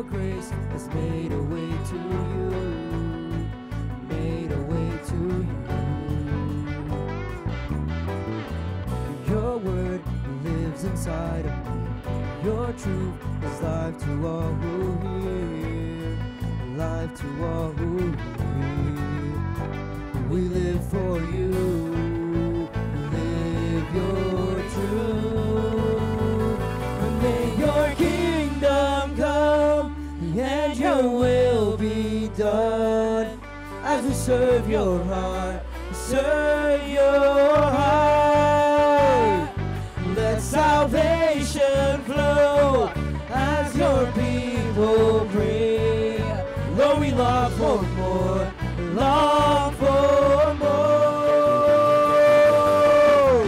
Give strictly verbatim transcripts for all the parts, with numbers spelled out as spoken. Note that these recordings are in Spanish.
grace has made a way to you, made a way to you. Your word lives inside of me. Your truth is life to all who hear, life to all who hear. We live for you, live your truth. And may your kingdom come and your will be done as we serve your heart, serve your heart. Let salvation flow as your people pray. Lord, we long for more, long for more.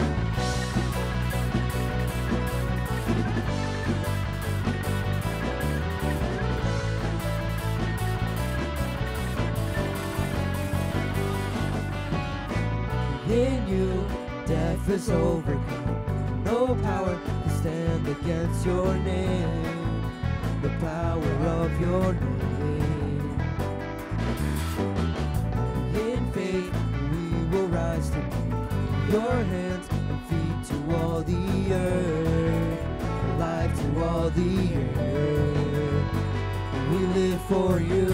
In you, death is overcome. No power can stand against your name, the power of your name. In faith we will rise to be your hands and feet to all the earth, life to all the earth. We live for you,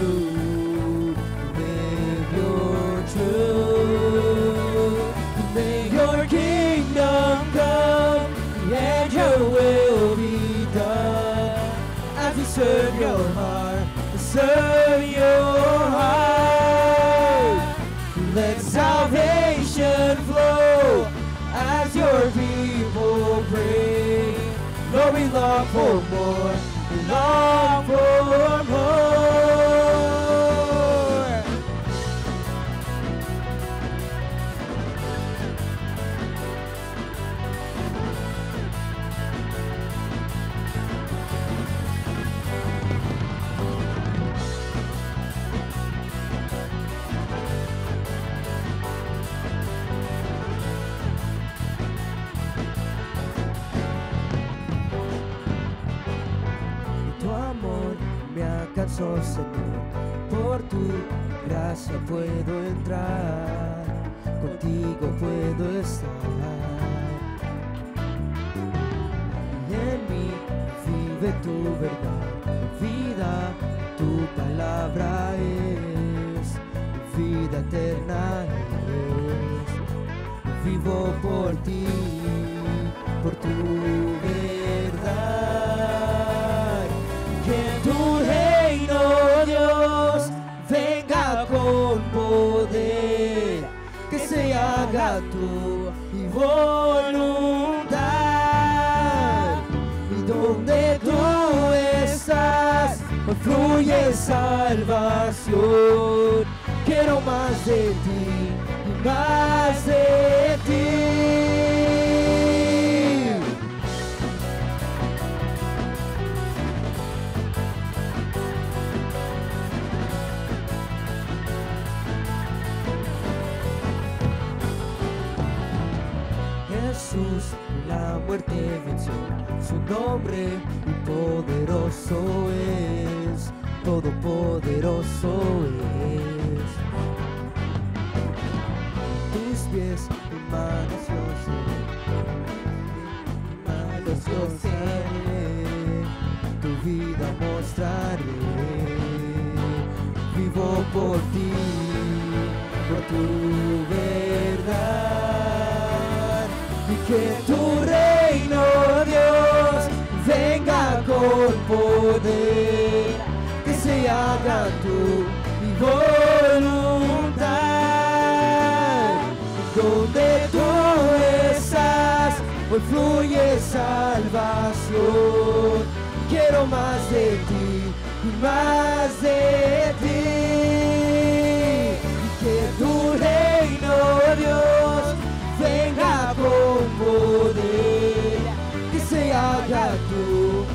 live your truth. May your kingdom come and your will be done as we serve your heart, serve your heart. Let salvation flow as your people pray. Lord, we long for more, we long for more. Oh Señor, por tu gracia puedo entrar, contigo puedo estar. Y en mí vive tu verdad, vida, tu palabra es, vida eterna es. Vivo por ti, por tu verdad. Que tu reino, Dios, venga con poder, que se haga tu voluntad. Y donde tú estás, fluye salvación. Quiero más de ti, y más de ti. Jesús la muerte venció, su nombre poderoso es, todopoderoso es. Tus pies y manos yo seré, manos yo seré, tu vida mostraré. Vivo por ti, por tu verdad. Y que tu reino, Dios, venga con poder, que se haga tu voluntad. Donde tú estás, hoy fluye salvación. Quiero más de ti y más de ti. Y que tu reino, Dios, venga con poder, que se haga tu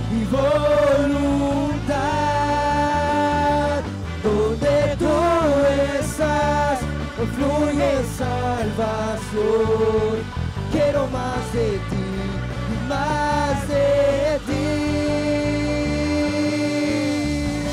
voluntad. Donde tú estás, fluye salvación. Quiero más de ti, más de ti.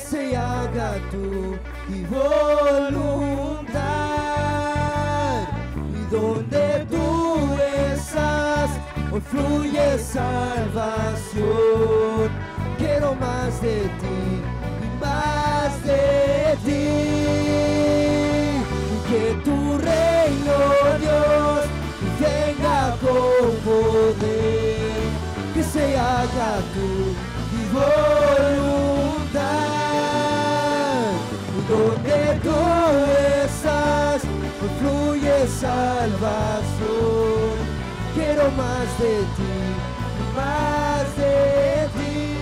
se haga tu voluntad. Y donde tú estás, hoy fluye salvación. Quiero más de ti y más de ti. Que tu reino, Dios, venga con poder. Que se haga tu voluntad. Donde tú estás, fluye salvación. Quiero más de ti, más de ti.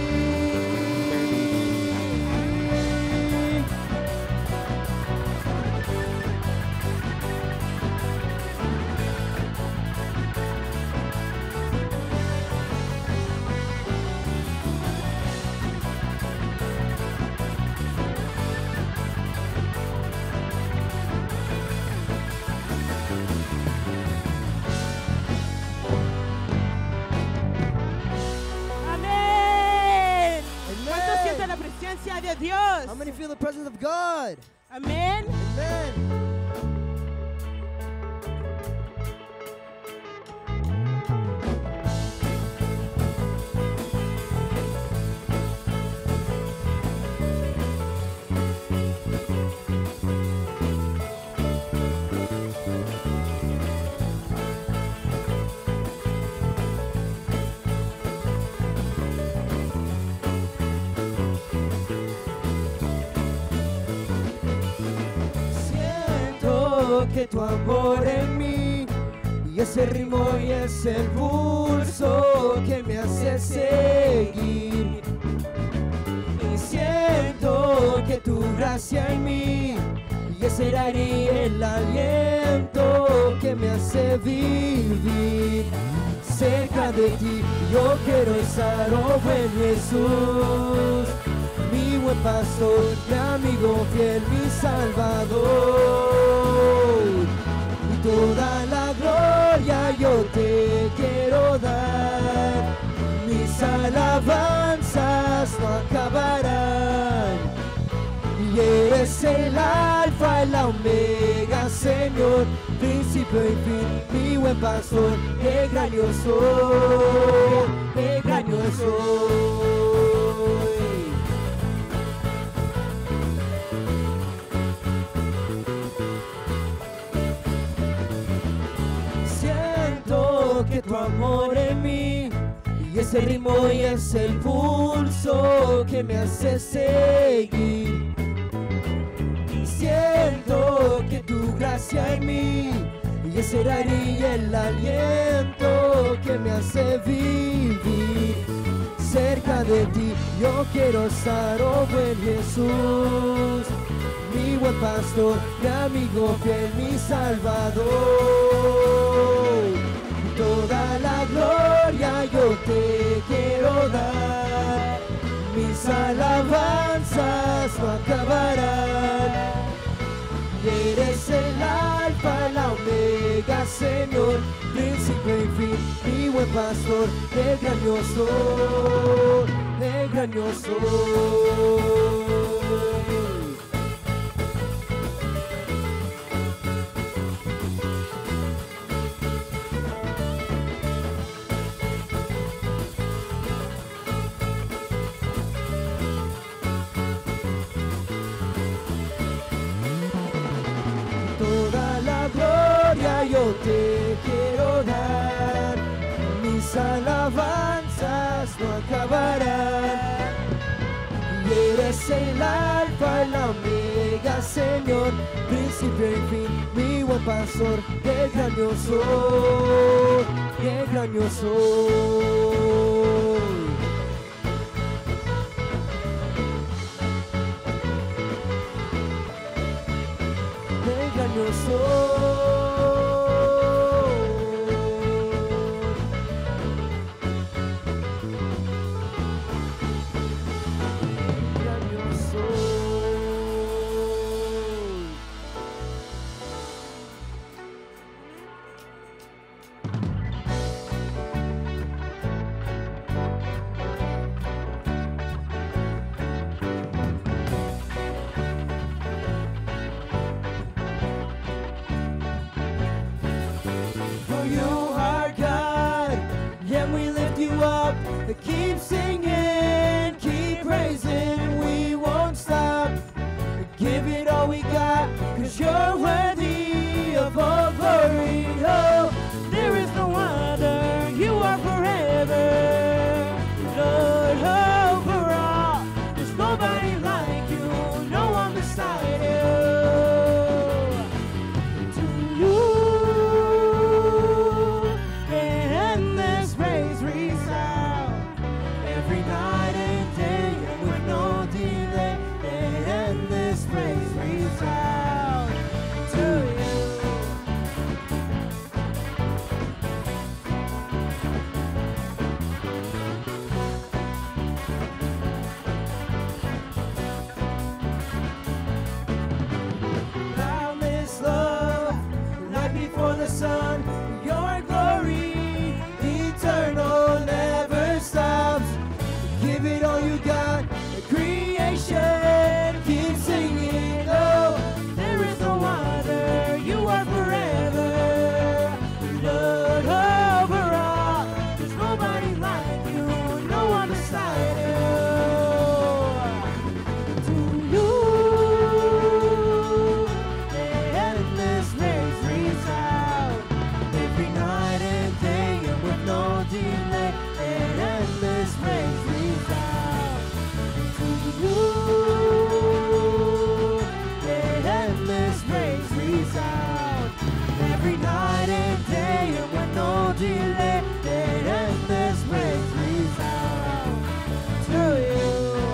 De Dios. How many feel the presence of God? Amén. Amen. Que tu amor en mí y ese ritmo y ese pulso que me hace seguir. Y siento que tu gracia en mí y ese aire y el aliento que me hace vivir. Cerca de ti yo quiero estar, oh buen Jesús, mi buen pastor, mi amigo fiel, mi salvador. Y toda la gloria yo te quiero dar, mis alabanzas no acabarán. Y eres el alfa y la omega, Señor, principio y fin, mi buen pastor, qué gran yo soy, qué gran yo soy. Siento que tu amor en mí y ese ritmo y es el pulso que me hace seguir. Siento que tu gracia en mí y ese aire y el aliento que me hace vivir. Cerca de ti yo quiero estar, oh buen Jesús, mi buen pastor, mi amigo fiel, mi salvador. Toda la gloria yo te quiero dar, mis alabanzas no acabarán. Y eres el alfa, la omega, Señor, principio y fin, mi buen pastor, el gran yo soy, el gran yo soy. Yo te quiero dar, mis alabanzas no acabarán. Y eres el alfa y la omega, Señor, principio y fin, mi buen pastor, qué gran yo soy, qué gran yo soy. Qué gran yo soy. 'cause you're worthy of all glory. Oh, there is no other, you are forever, Lord, overall. There's nobody like you, no one beside you. To you, an endless praise resound every night and day, and with no delay. An endless praise resound to you. Boundless love, light before the sun, your glory eternal never stops. Give it all you got, the creation keeps singing. Oh, there is no other, you are forever, Lord, overall. There's nobody like you, no one beside you. To you, the endless praise resound every night and day, and with no delay. An endless praise resound to you. An endless praise resound every night and day, and with no delay. An endless praise resound to you.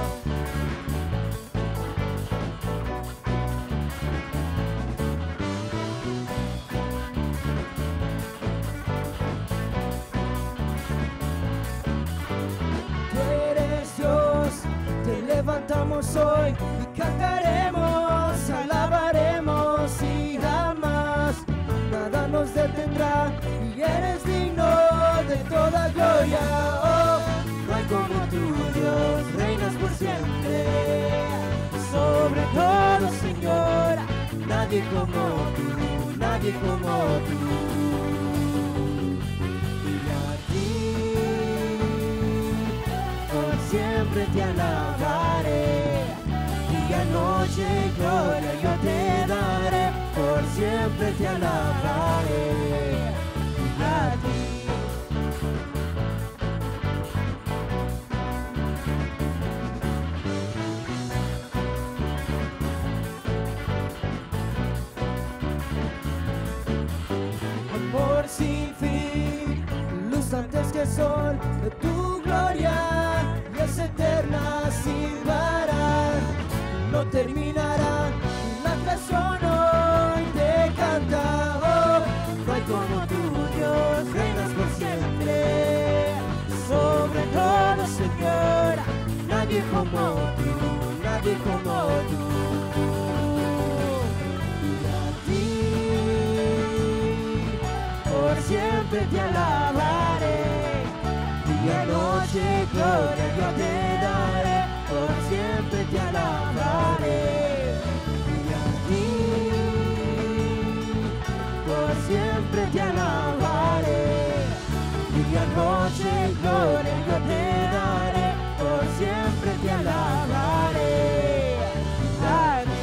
Tú eres Dios, te levantamos hoy y cantaremos, alabaremos y jamás nada nos detendrá, y eres digno de toda gloria. Oh, no hay como tú, Dios, reinas por siempre, sobre todo, Señor, nadie como tú, nadie como tú. Y a ti por siempre te alabaré, día, noche, gloria yo te daré, por siempre te alabaré. Y a ti. Amor sin fin, luz antes que sol, tu gloria es eterna sin parar, no terminará. La creación hoy te canta, oh, no hay como tú, Dios, reinas por siempre, sobre todo, Señor, nadie como tú, nadie como tú. Y a ti por siempre te alabaré, día, noche, gloria yo te daré, por siempre te alabaré. Y a ti, por siempre te alabaré, día, noche, gloria yo te daré, por siempre te alabaré. A ti.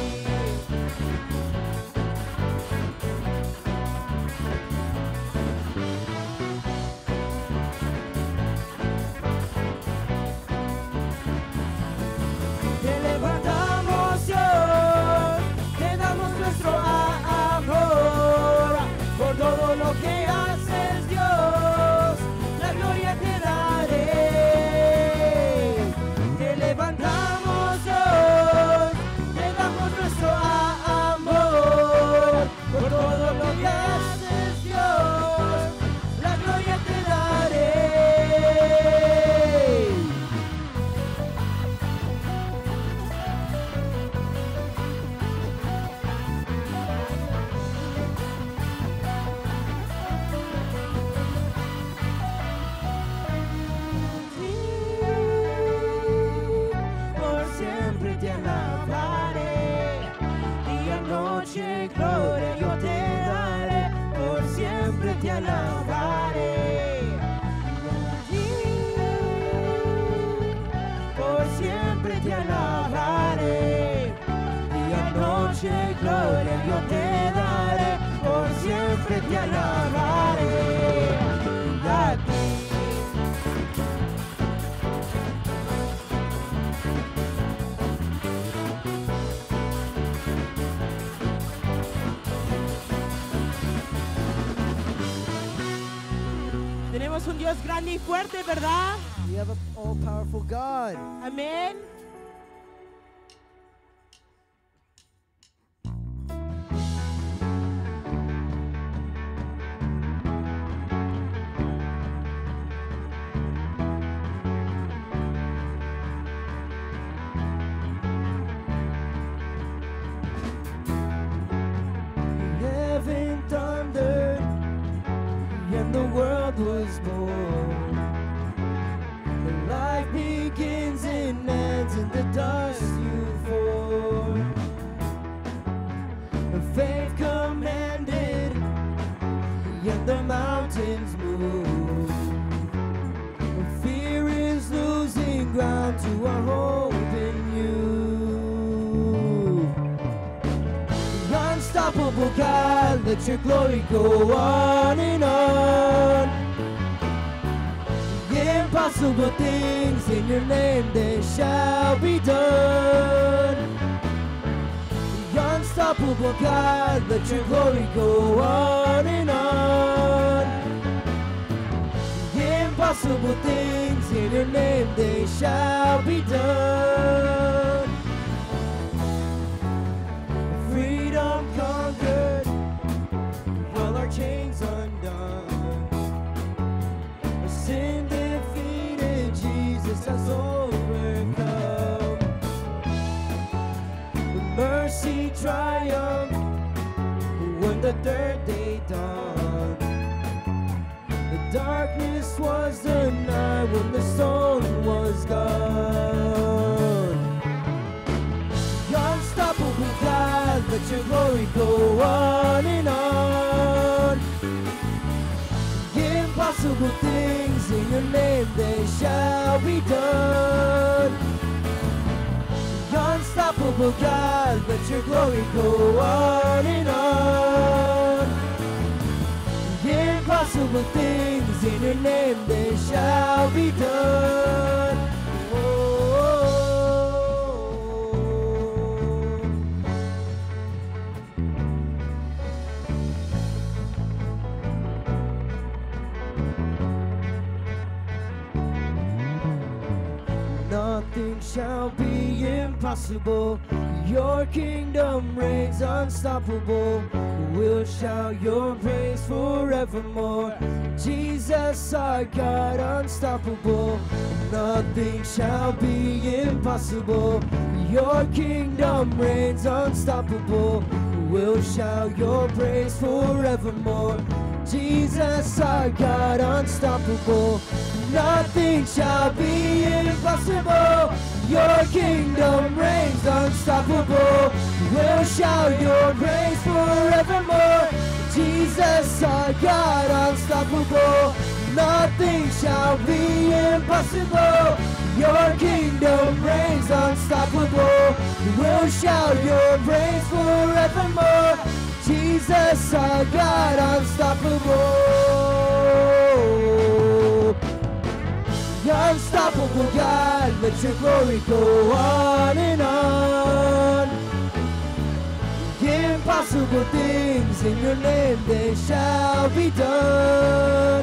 Te levantamos, Dios, te damos nuestro amor, por todo lo que haces, Dios, la gloria te daré. Te levantamos, Dios, te damos nuestro amor, por todo lo que haces, Dios, la gloria te daré. Por siempre te alabaré, día, noche, gloria yo te daré, por siempre te alabaré. Por siempre te alabaré, día, noche, gloria yo te daré, por siempre te alabaré. A ti. Tenemos un Dios grande y fuerte, ¿verdad? We have an all-powerful God. Amén. Heaven thundered, and the world was born. The life begins and ends in the dust you form. The faith commanded, and the mountains move. Fear is losing ground to our hope in you. Unstoppable God, let your glory go on and on. Impossible things in your name, they shall be done. Unstoppable God, let your glory go on and on. Impossible things in your name, they shall be done. Freedom conquered, all our chains undone. Sin defeated, Jesus has overcome. The mercy triumphed when the third day dawned. The darkness was the night when the stone was gone. Unstoppable God, let your glory go on and on. Impossible things in your name, they shall be done. Unstoppable God, let your glory go on and on. Impossible things in your name, they shall be done. Nothing shall be impossible. Your kingdom reigns unstoppable. We'll shout your praise forevermore. Jesus, our God, unstoppable. Nothing shall be impossible. Your kingdom reigns unstoppable. We'll shout your praise forevermore. Jesus, our God, unstoppable. Nothing shall be impossible. Your kingdom reigns unstoppable. We'll shout your praise forevermore. Jesus, our God, unstoppable. Nothing shall be impossible. Your kingdom reigns unstoppable. We'll shout your praise forevermore. Jesus, our God, unstoppable. Unstoppable God, let your glory go on and on. Impossible things in your name, they shall be done.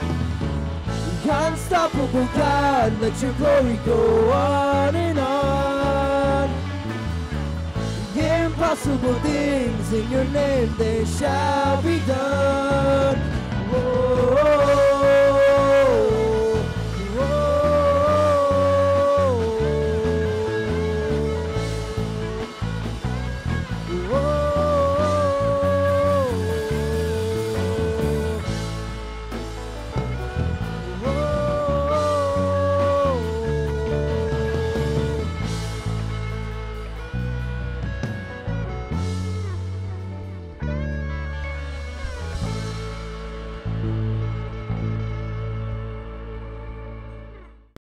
Unstoppable God, let your glory go on and on. Impossible things in your name, they shall be done. Whoa.